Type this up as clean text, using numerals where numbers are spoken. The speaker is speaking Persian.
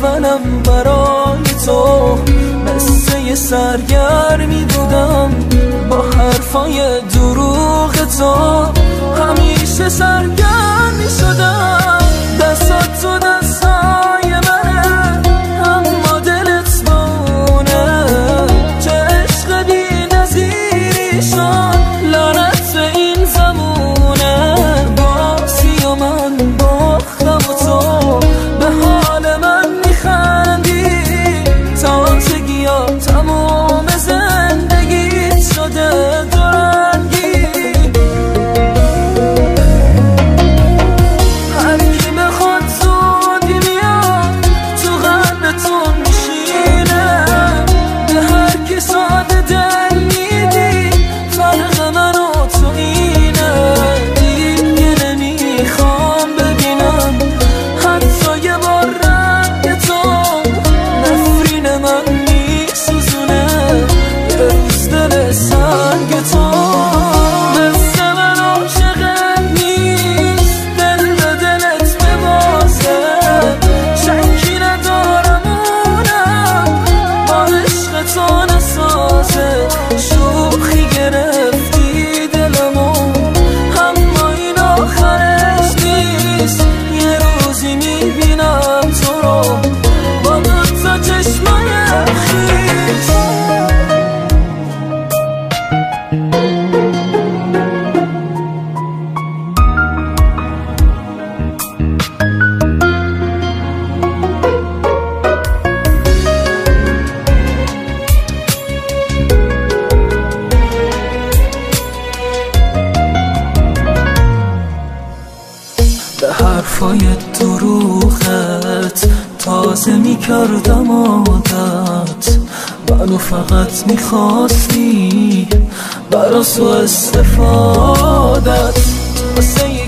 اولم برای تو مثل یه سرگرمی بودم، با حرفای دروغ تو همیشه سرگرم می شدم. دستات تو دستای منه اما دلت بونه، چه عشق بی نظیری شد لعنت به این زمونه. باسی و من باختم و تو به حال من میخندی، تازگی ها تموم زندگیت شده دورنگی. هر کی بخواد زودی میاد تو قلبتون میشینه، به هر کی ساده دل میدی فرق من و تو اینه. دیگه نمیخوام ببینم حتی یه بار رنگ تو، نفرین من میسوزونه یه روز دل سنگ تو. مثل من عاشقت نیست دل به دلت ببازه، شکی ندارم اونم با عشق تو نسازه. شوخی گرفتی دلمو اما این آخرش نیست، یه روزی میبینم تو رو با دوتا چشمای خیس. به حرفای دروغت تازه میکردم عادت، منو فقط میخواستی برا سو استفادت. واسه